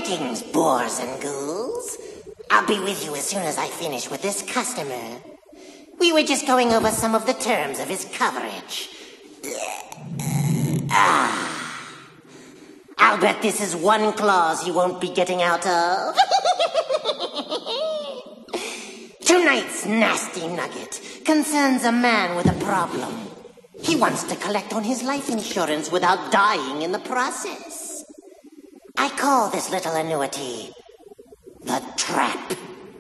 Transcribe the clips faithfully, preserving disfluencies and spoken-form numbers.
Greetings, boars and ghouls. I'll be with you as soon as I finish with this customer. We were just going over some of the terms of his coverage. Ah. I'll bet this is one clause he won't be getting out of. Tonight's nasty nugget concerns a man with a problem. He wants to collect on his life insurance without dying in the process. I call this little annuity the trap.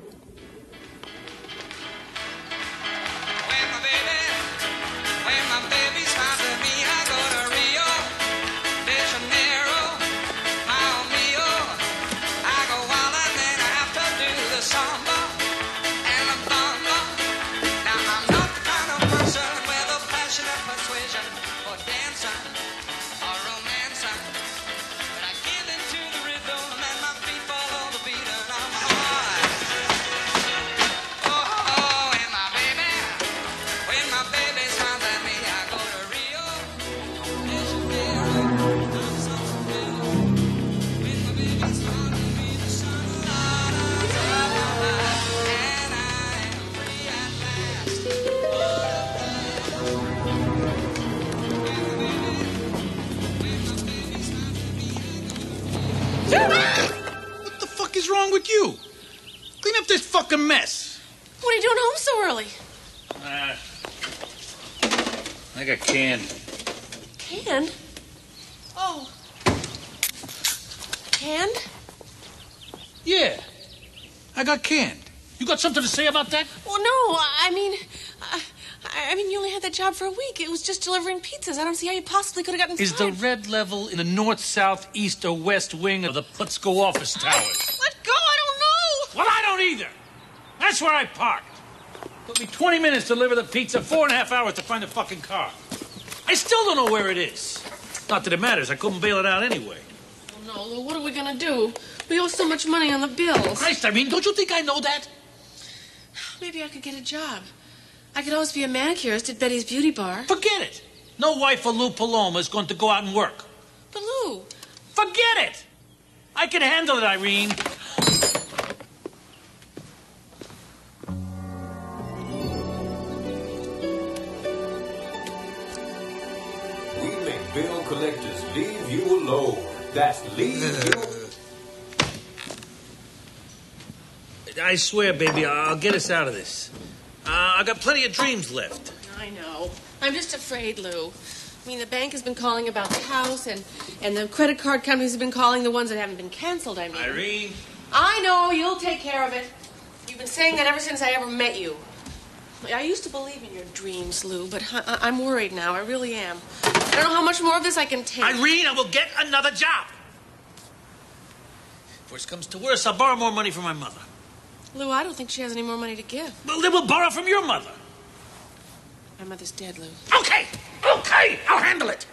What the fuck is wrong with you? Clean up this fucking mess. What are you doing home so early? Uh, I got canned. Canned? Oh. Canned? Yeah, I got canned. You got something to say about that? Well, no, I mean... Uh, I mean, you only had that job for a week. It was just delivering pizzas. I don't see how you possibly could have gotten Is fired. the red level in the north, south, east, or west wing of the Putzko office towers? Let go, I don't know. Well, I don't either. That's where I parked. Took me twenty minutes to deliver the pizza, four and a half hours to find the fucking car. I still don't know where it is. Not that it matters. I couldn't bail it out anyway. Oh, no, Lou, what are we going to do? We owe so much money on the bills. Christ, I mean, don't you think I know that? Maybe I could get a job. I could always be a manicurist at Betty's Beauty Bar. Forget it. No wife of Lou Paloma is going to go out and work. But, Lou... Forget it. I can handle it, Irene. We make bill collectors leave you alone. That's leave you... I swear, baby, I'll get us out of this. Uh, I got plenty of dreams left. I know. I'm just afraid, Lou. I mean, the bank has been calling about the house, and, and the credit card companies have been calling, the ones that haven't been canceled, I mean. Irene? I know. You'll take care of it. You've been saying that ever since I ever met you. I used to believe in your dreams, Lou, but I, I'm worried now. I really am. I don't know how much more of this I can take. Irene, I will get another job. If worse comes to worse, I'll borrow more money from my mother. Lou, I don't think she has any more money to give. Well, then we'll borrow from your mother. My mother's dead, Lou. Okay, okay, I'll handle it.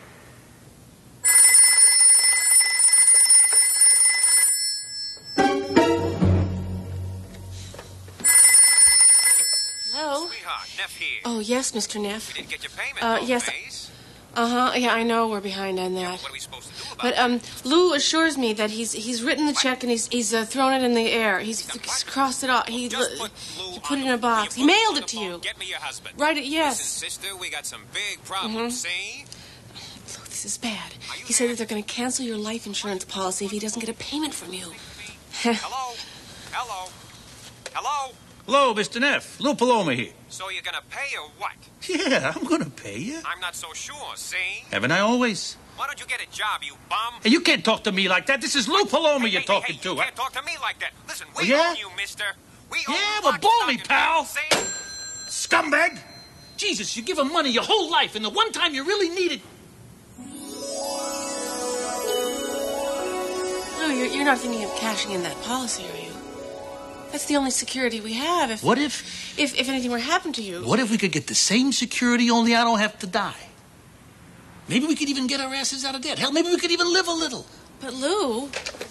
Hello? Sweetheart, Neff here. Oh, yes, Mister Neff. You didn't get your payment, Uh, though, yes. Maze. Uh-huh. Yeah, I know we're behind on that. What are we supposed to do about But it? um, Lou assures me that he's he's written the check and he's he's uh, thrown it in the air. He's, he's crossed it off. He, Just li- put Lou he put it on in a the- box. you He put mailed on it the to phone, you. Get me your husband. Right, yes. Listen, sister, we got some big problems, see? Lou, this is bad. Are you He said there? that they're going to cancel your life insurance policy if he doesn't get a payment from you. Hello? Hello? Hello? Hello, Mister Neff. Lou Paloma here. So you're gonna pay or what? Yeah, I'm gonna pay you. I'm not so sure, see? Haven't I always? Why don't you get a job, you bum? Hey, you can't talk to me like that. This is Lou Paloma Hey, you're hey, talking hey, to. You can't talk to me like that. Listen, we Oh, yeah? own you, mister. We Yeah, own you. well, lock, blow stock, me, and pal. barrel, see? Scumbag! Jesus, you give him money your whole life, and the one time you really need it... No, you're, you're not thinking of cashing in that policy, are you? That's the only security we have. If What if... if, if anything were to happen to you. What if we could get the same security, only I don't have to die? Maybe we could even get our asses out of debt. Hell, maybe we could even live a little. But Lou...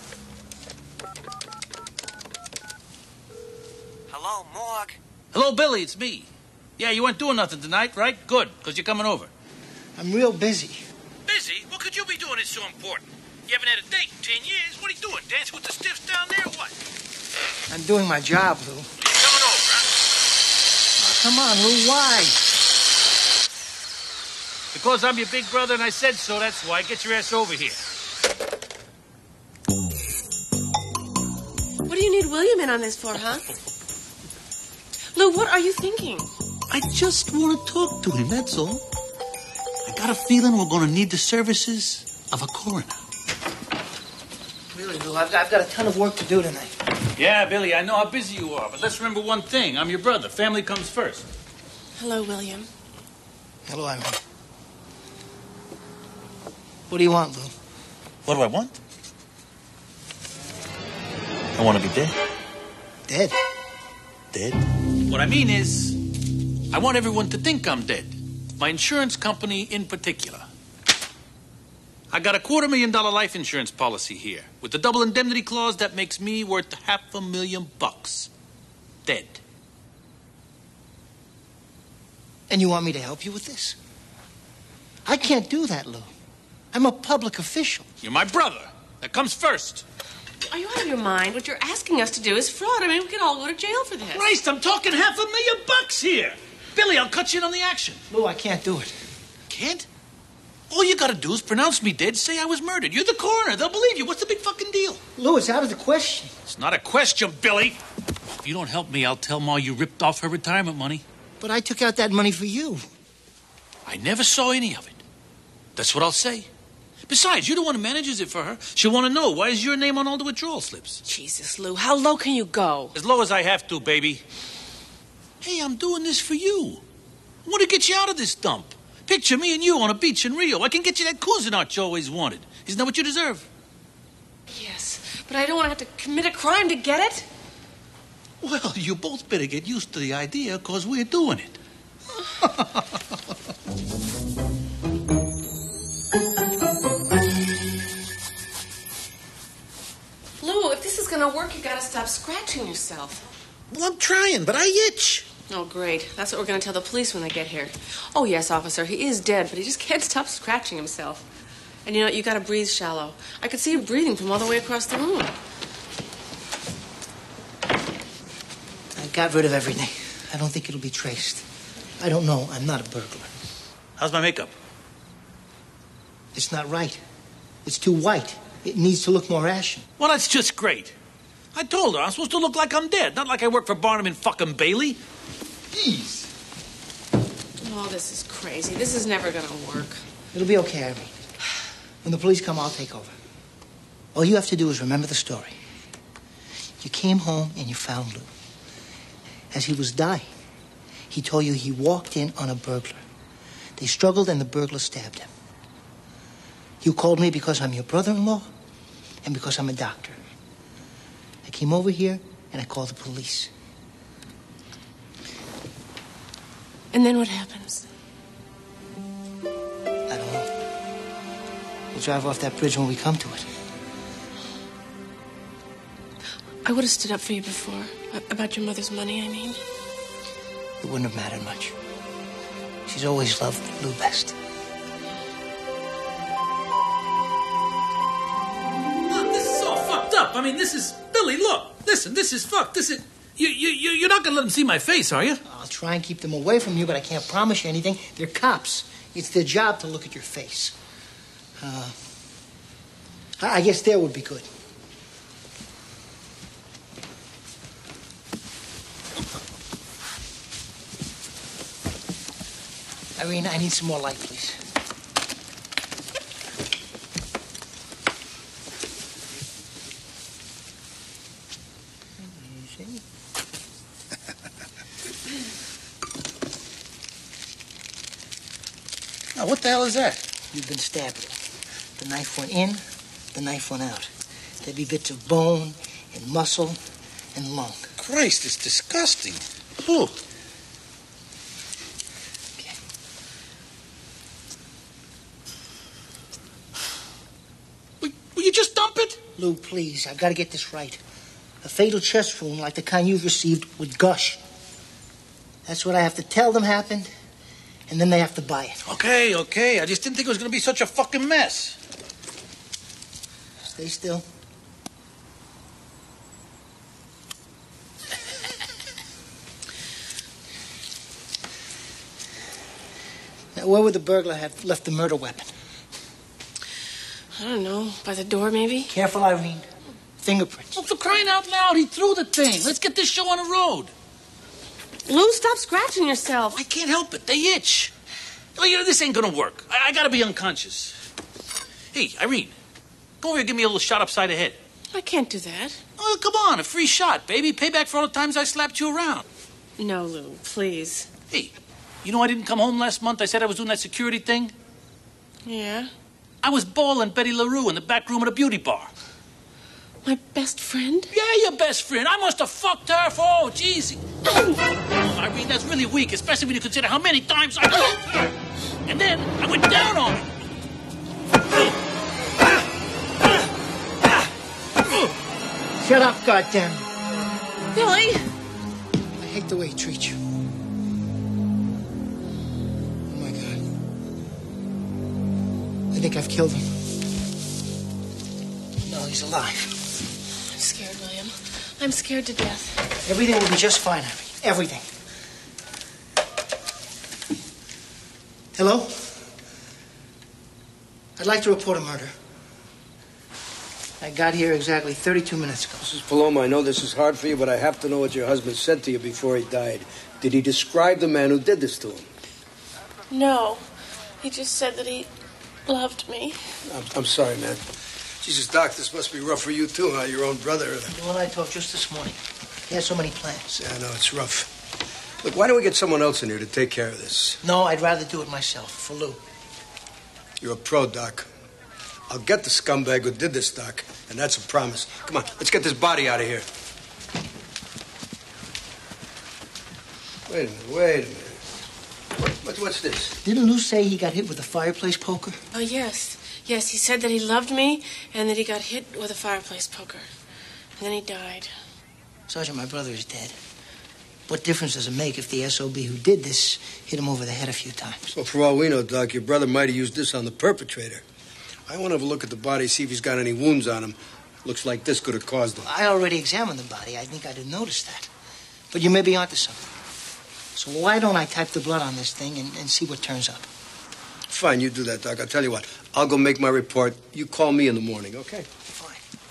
Hello, Morg. Hello, Billy, it's me. Yeah, you weren't doing nothing tonight, right? Good, because you're coming over. I'm real busy. Busy? What could you be doing that's so important? You haven't had a date in ten years? What are you doing? Dancing with the stiffs down there or what? I'm doing my job, Lou. You coming over, huh? Oh, come on, Lou, why? Because I'm your big brother and I said so, that's why. Get your ass over here. What do you need William in on this for, huh? Lou, what are you thinking? I just want to talk to him, that's all. I got a feeling we're going to need the services of a coroner. Really, Lou, I've got, I've got a ton of work to do tonight. Yeah, Billy, I know how busy you are, but let's remember one thing. I'm your brother. Family comes first. Hello, William. Hello, Irene. What do you want, Lou? What do I want? I want to be dead. Dead? Dead? What I mean is, I want everyone to think I'm dead. My insurance company in particular. I got a quarter million dollar life insurance policy here. With the double indemnity clause, that makes me worth half a million bucks. Dead. And you want me to help you with this? I can't do that, Lou. I'm a public official. You're my brother. That comes first. Are you out of your mind? What you're asking us to do is fraud. I mean, we could all go to jail for this. Christ, I'm talking half a million bucks here. Billy, I'll cut you in on the action. Lou, I can't do it. Can't? All you gotta do is pronounce me dead, say I was murdered. You're the coroner. They'll believe you. What's the big fucking deal? Lou, it's out of the question. It's not a question, Billy. If you don't help me, I'll tell Ma you ripped off her retirement money. But I took out that money for you. I never saw any of it. That's what I'll say. Besides, you're the one who manages it for her. She'll want to know, why is your name on all the withdrawal slips? Jesus, Lou, how low can you go? As low as I have to, baby. Hey, I'm doing this for you. I want to get you out of this dump. Picture me and you on a beach in Rio. I can get you that Cuisinart you always wanted. Isn't that what you deserve? Yes, but I don't want to have to commit a crime to get it. Well, you both better get used to the idea, because we're doing it. Lou, if this is going to work, you got to stop scratching yourself. Well, I'm trying, but I itch. Oh, great. That's what we're going to tell the police when they get here. Oh, yes, officer, he is dead, but he just can't stop scratching himself. And you know, you got to breathe shallow. I could see you breathing from all the way across the room. I got rid of everything. I don't think it'll be traced. I don't know. I'm not a burglar. How's my makeup? It's not right. It's too white. It needs to look more ashen. Well, that's just great. I told her I'm supposed to look like I'm dead, not like I work for Barnum and fucking Bailey. Jeez. Oh, this is crazy. This is never going to work. It'll be okay, Irene. When the police come, I'll take over. All you have to do is remember the story. You came home and you found Lou. As he was dying, he told you he walked in on a burglar. They struggled and the burglar stabbed him. You called me because I'm your brother-in-law and because I'm a doctor. I came over here and I called the police. And then what happens? I don't know. We'll drive off that bridge when we come to it. I would have stood up for you before. About your mother's money, I mean. It wouldn't have mattered much. She's always loved Lou best. Look, this is all fucked up. I mean, this is... Billy, look. Listen, this is fucked. This is... You, you, you, you're not going to let them see my face, are you? I'll try and keep them away from you, but I can't promise you anything. They're cops. It's their job to look at your face. Uh, I guess there would be good. Irene, I need some more light, please. Now, what the hell is that? You've been stabbed. The knife went in, the knife went out. There'd be bits of bone and muscle and lung. Christ, it's disgusting. Ooh. Okay. Will, will you just dump it? Lou, please, I've got to get this right. A fatal chest wound like the kind you've received would gush. That's what I have to tell them happened, and then they have to buy it. Okay, okay. I just didn't think it was going to be such a fucking mess. Stay still. Now, where would the burglar have left the murder weapon? I don't know. By the door, maybe? Careful, Irene. Fingerprints. Oh, for crying out loud, he threw the thing. Let's get this show on the road. Lou, stop scratching yourself. I can't help it. They itch. Oh, you know, this ain't gonna work. I, I gotta be unconscious. Hey, Irene, come over here and give me a little shot upside the head. I can't do that. Oh, come on, a free shot, baby. Payback for all the times I slapped you around. No, Lou, please. Hey, you know I didn't come home last month? I said I was doing that security thing? Yeah? I was balling Betty LaRue in the back room of the beauty bar. My best friend? Yeah, your best friend. I must have fucked her for, oh, jeez. Irene, that's really weak, especially when you consider how many times I fucked her. And then I went down on her. Shut up, goddammit. Billy! I hate the way he treats you. Oh, my God. I think I've killed him. No, he's alive. I'm scared, William. I'm scared to death. Everything will be just fine, Irene. Everything. Hello? I'd like to report a murder. I got here exactly thirty-two minutes ago. Missus Paloma, I know this is hard for you, but I have to know what your husband said to you before he died. Did he describe the man who did this to him? No. He just said that he loved me. I'm, I'm sorry, man. Jesus, Doc, this must be rough for you, too, huh? Your own brother. Well, and I talked just this morning. He has so many plans. Yeah, I know, it's rough. Look, why don't we get someone else in here to take care of this? No, I'd rather do it myself, for Lou. You're a pro, Doc. I'll get the scumbag who did this, Doc, and that's a promise. Come on, let's get this body out of here. Wait a minute, wait a minute. What, what, what's this? Didn't Lou say he got hit with a fireplace poker? Oh, yes. Yes, he said that he loved me and that he got hit with a fireplace poker. And then he died. Sergeant, my brother is dead. What difference does it make if the S O B who did this hit him over the head a few times? Well, for all we know, Doc, your brother might have used this on the perpetrator. I want to have a look at the body, see if he's got any wounds on him. Looks like this could have caused them. I already examined the body. I think I'd have noticed that. But you may be onto something. So why don't I type the blood on this thing and, and see what turns up? Fine, you do that, Doc. I'll tell you what. I'll go make my report. You call me in the morning, okay? Fine.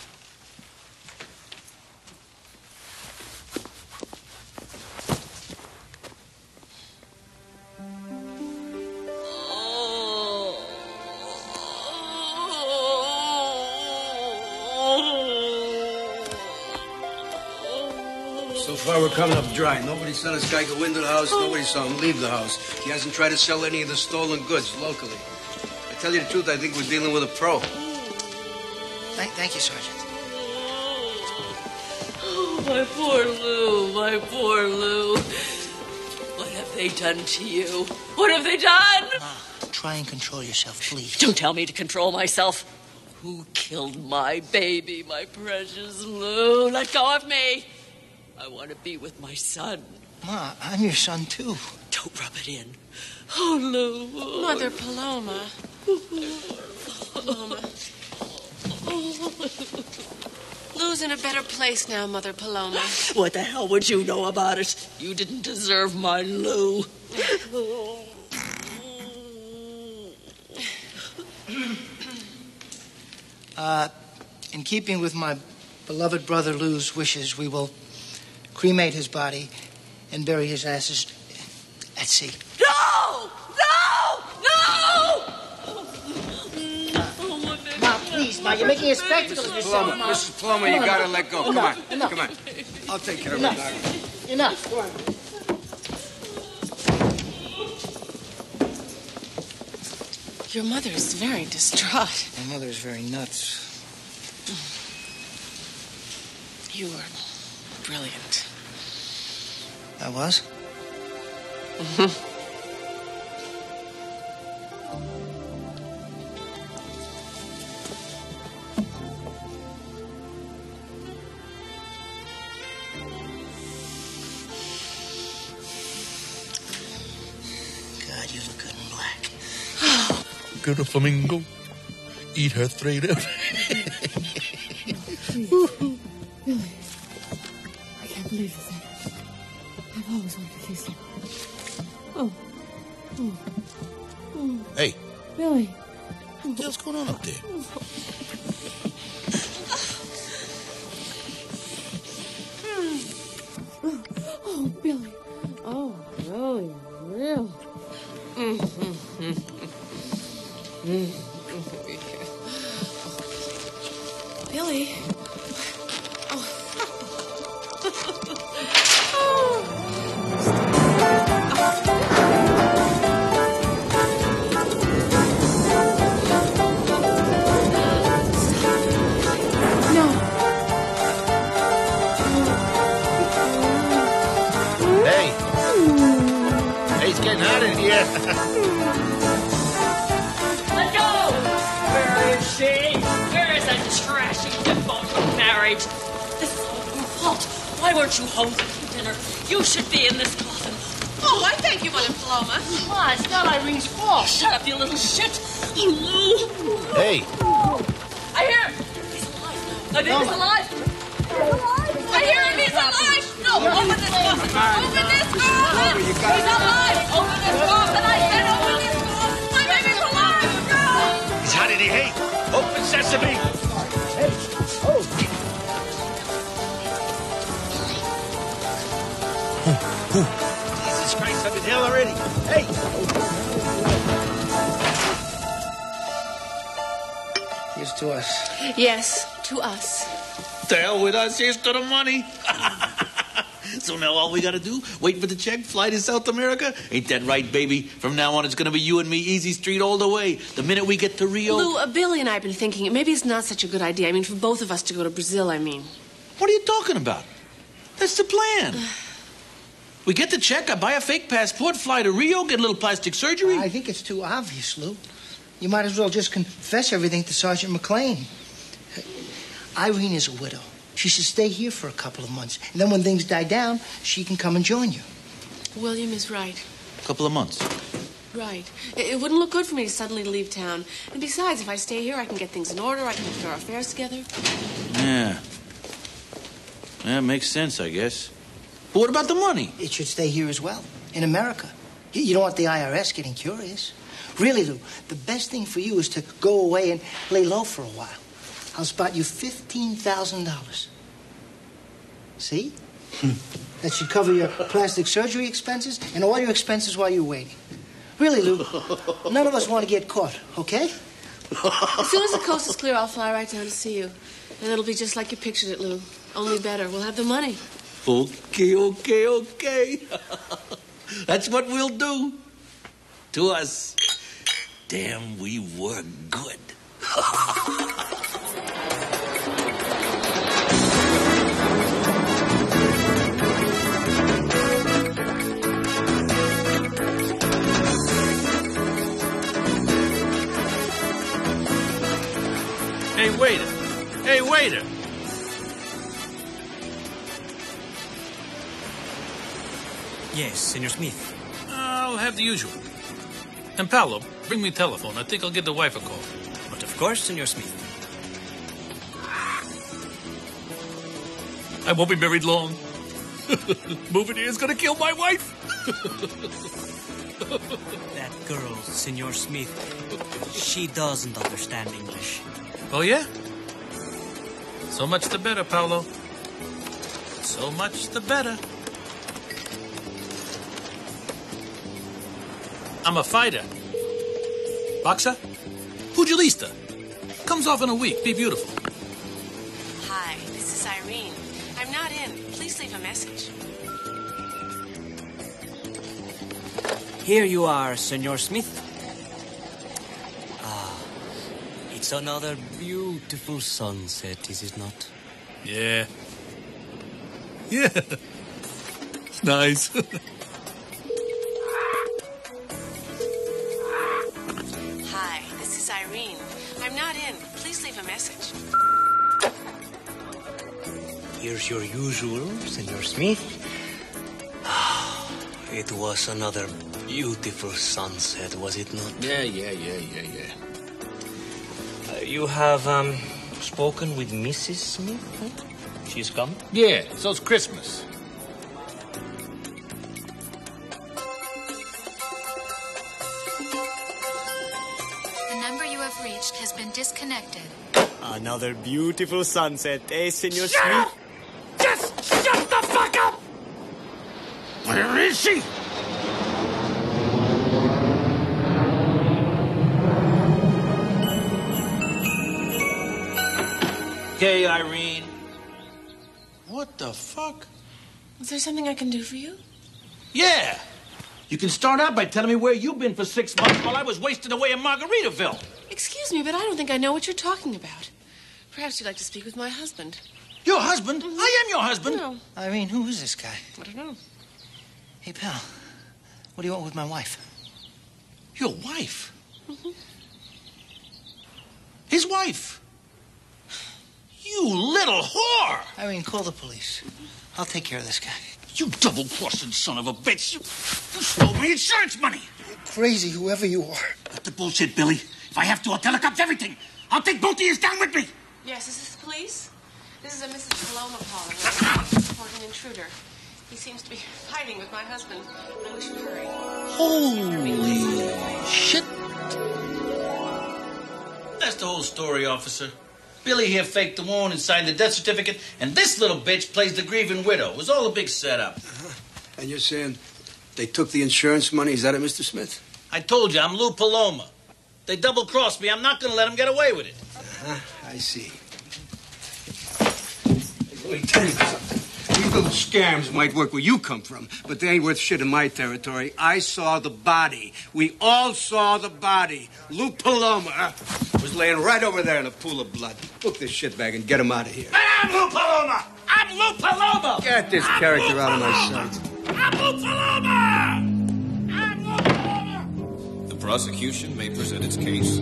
So far, we're coming up dry. Nobody saw this guy go into the house. Nobody saw him leave the house. He hasn't tried to sell any of the stolen goods locally. I tell you the truth, I think we're dealing with a pro. Thank, thank you, Sergeant. Oh, my poor Lou, my poor Lou. What have they done to you? What have they done? Ma, try and control yourself, please. Don't tell me to control myself. Who killed my baby, my precious Lou? Let go of me. I want to be with my son. Ma, I'm your son, too. Don't rub it in. Oh, Lou. Mother Paloma. Paloma. Lou's in a better place now, Mother Paloma. What the hell would you know about it? You didn't deserve my Lou. Uh, in keeping with my beloved brother Lou's wishes, we will cremate his body and bury his ashes at sea. No! No! No! Ma, please, Ma, you're making a spectacle of yourself, Paloma, Ma. Missus Paloma, you gotta let go. Come Enough, on, enough. come on. I'll take care of it, Enough. Doc. Enough. Go on. Your mother is very distraught. My mother is very nuts. You were brilliant. I was? Mm-hmm. God, you look good in black. Get a flamingo, eat her straight up. Please. Billy. I can't believe this. I've always wanted to kiss you. Oh. Oh. Oh. Hey. Billy. What the hell's going on up there? Oh, Billy. Oh, really, real. Mm, mm, mm, mm. Billy. Oh. No. Hey. Hey, it's getting hot in here. Let go! Where is she? Where is that trashy defunct marriage? This is all your fault. Why weren't you home for dinner? You should be in this coffin. Oh, I thank you, Mother Paloma. Come on, it's not Irene's fault. Shut up, you little shit. Oh, Lou. Hey. I hear him. He's alive. I think he's alive. I hear him. He's alive. No, open this coffin. Open this coffin. He's alive. Open this coffin. I said open this coffin. My baby's alive. He's hot in here. Hey, open sesame. Hey. Oh. Jesus Christ, I'm in hell already. Hey. Here's to us. Yes, to us. The hell with us, here's to the money. So now all we gotta do, wait for the check, fly to South America? Ain't that right, baby? From now on, it's gonna be you and me, easy street all the way. The minute we get to Rio... Lou, uh, Billy and I have been thinking maybe it's not such a good idea. I mean, for both of us to go to Brazil, I mean. What are you talking about? That's the plan. We get the check, I buy a fake passport, fly to Rio, get a little plastic surgery. I think it's too obvious, Lou. You might as well just confess everything to Sergeant McLean. Irene is a widow. She should stay here for a couple of months. And then when things die down, she can come and join you. William is right. A couple of months. Right. It, it wouldn't look good for me to suddenly leave town. And besides, if I stay here, I can get things in order. I can put our affairs together. Yeah. Yeah, makes sense, I guess. But what about the money? It should stay here as well, in America. You, you don't want the I R S getting curious. Really, Lou, the best thing for you is to go away and lay low for a while. I'll spot you fifteen thousand dollars. See? That should cover your plastic surgery expenses and all your expenses while you're waiting. Really, Lou, none of us want to get caught, okay? As soon as the coast is clear, I'll fly right down to see you. And it'll be just like you pictured it, Lou. Only better. We'll have the money. Okay, okay, okay. That's what we'll do. To us. Damn, we were good. Hey, waiter. Hey, waiter. Yes, Senor Smith. I'll have the usual. And Paolo, bring me a telephone. I think I'll give the wife a call. But of course, Senor Smith. I won't be married long. Moving here is gonna kill my wife. That girl, Senor Smith, she doesn't understand English. Oh, yeah? So much the better, Paolo. So much the better. I'm a fighter. Boxer? Pugilista. Comes off in a week. Be beautiful. Hi, this is Irene. I'm not in. Please leave a message. Here you are, Senor Smith. Ah, it's another beautiful sunset, is it not? Yeah. Yeah. It's nice. Hi, this is Irene. I'm not in. Please leave a message. Here's your usual, Senor Smith. Ah, it was another beautiful sunset, was it not? Yeah, yeah, yeah, yeah, yeah. Uh, you have um, spoken with Missus Smith? Huh? She's come? Yeah, so it's Christmas. The number you have reached has been disconnected. Another beautiful sunset, eh, Senor Shut Smith? up! Just shut the fuck up! Where is she? Okay, Irene. What the fuck? Is there something I can do for you? Yeah. You can start out by telling me where you've been for six months while I was wasting away in Margaritaville. Excuse me, but I don't think I know what you're talking about. Perhaps you'd like to speak with my husband. Your husband? Mm-hmm. I am your husband. No. Irene, who is this guy? I don't know. Hey, pal, what do you want with my wife? Your wife? Mm-hmm. His wife? You little whore! Irene, call the police. I'll take care of this guy. You double-crossing son of a bitch. You, you stole my insurance money. Crazy, whoever you are. Cut the bullshit, Billy. If I have to, I'll tell the cops everything. I'll take both of you down with me. Yes, is this the police? This is a Missus Paloma calling. Reporting an intruder. He seems to be fighting with my husband. I wish you'd hurry. Holy shit. That's the whole story, officer. Billy here faked the wound and signed the death certificate, and this little bitch plays the grieving widow. It was all a big setup. Uh-huh. And you're saying they took the insurance money? Is that it, Mister Smith? I told you, I'm Lou Paloma. They double-crossed me. I'm not going to let them get away with it. Uh-huh. I see. Let me tell you something. These little scams might work where you come from, but they ain't worth shit in my territory. I saw the body. We all saw the body. Lou Paloma was laying right over there in a pool of blood. Book this shitbag and get him out of here. I'm Lou Paloma! I'm Lou Paloma! Get this I'm character Lou out of my Paloma! sight. I'm Lou Paloma! I'm Lou Paloma! The prosecution may present its case.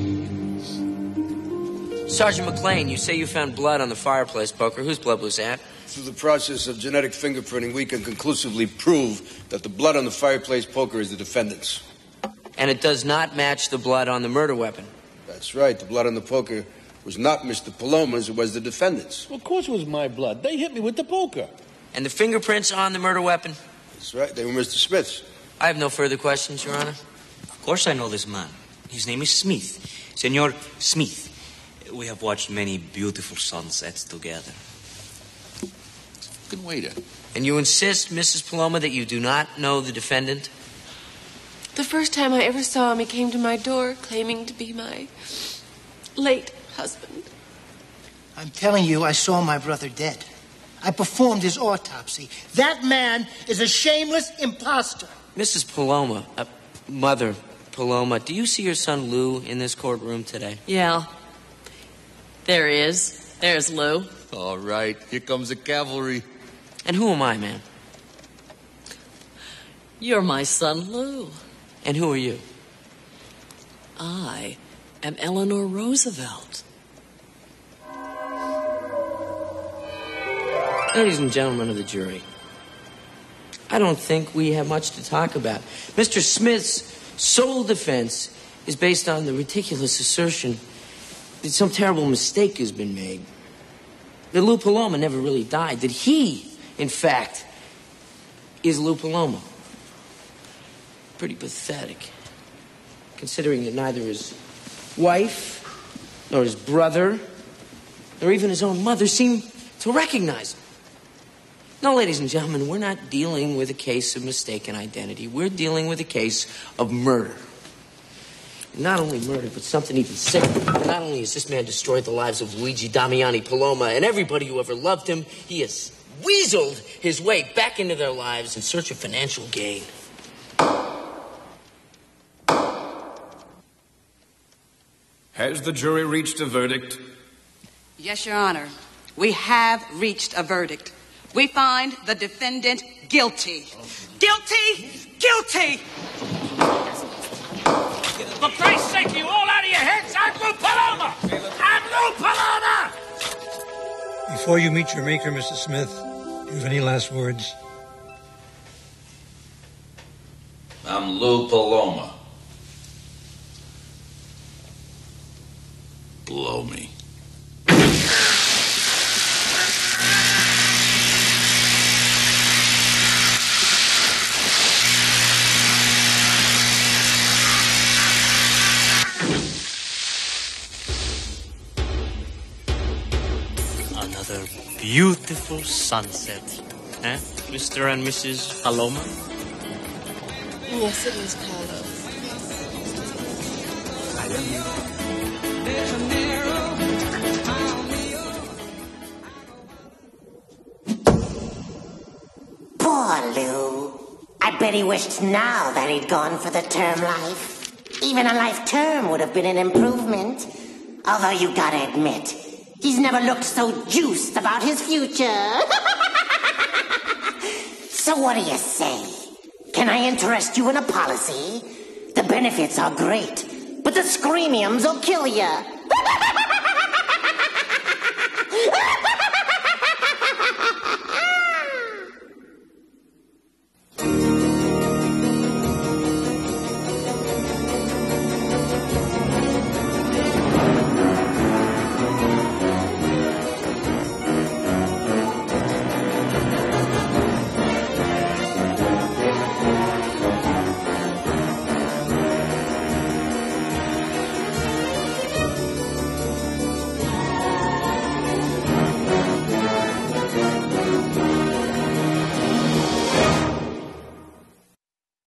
Sergeant McLean, you say you found blood on the fireplace poker. Whose blood was that? Through the process of genetic fingerprinting, we can conclusively prove that the blood on the fireplace poker is the defendant's. And it does not match the blood on the murder weapon. That's right. The blood on the poker was not Mister Paloma's, it was the defendant's. Well, of course it was my blood. They hit me with the poker. And the fingerprints on the murder weapon? That's right. They were Mister Smith's. I have no further questions, Your Honor. Of course I know this man. His name is Smith. Senor Smith. We have watched many beautiful sunsets together. Fucking waiter. And you insist, Missus Paloma, that you do not know the defendant? The first time I ever saw him, he came to my door claiming to be my late husband. I'm telling you, I saw my brother dead. I performed his autopsy. That man is a shameless imposter. Missus Paloma, uh, Mother Paloma, do you see your son Lou in this courtroom today? Yeah. There he is. There's Lou. All right, here comes the cavalry. And who am I, ma'am? You're my son Lou. And who are you? I am Eleanor Roosevelt. Ladies and gentlemen of the jury, I don't think we have much to talk about. Mister Smith's sole defense is based on the ridiculous assertion that some terrible mistake has been made. That Lou Paloma never really died. That he, in fact, is Lou Paloma. Pretty pathetic, considering that neither his wife, nor his brother, nor even his own mother seem to recognize him. No, ladies and gentlemen, we're not dealing with a case of mistaken identity. We're dealing with a case of murder. Not only murder, but something even sicker. Not only has this man destroyed the lives of Luigi Damiani Paloma and everybody who ever loved him, he has weaseled his way back into their lives in search of financial gain. Has the jury reached a verdict? Yes, Your Honor. We have reached a verdict. We find the defendant guilty. Guilty! Guilty! For Christ's sake, you all out of your heads! I'm Lou Paloma! I'm Lou Paloma! Before you meet your maker, Mister Smith, do you have any last words? I'm Lou Paloma. Blow me. beautiful sunset. Eh, Mister and Missus Paloma? Yes, it is, Carlos. I love you. Poor Lou. I bet he wished now that he'd gone for the term life. Even a life term would have been an improvement. Although you gotta admit, he's never looked so juiced about his future. So what do you say? Can I interest you in a policy? The benefits are great, but the screamiums will kill you.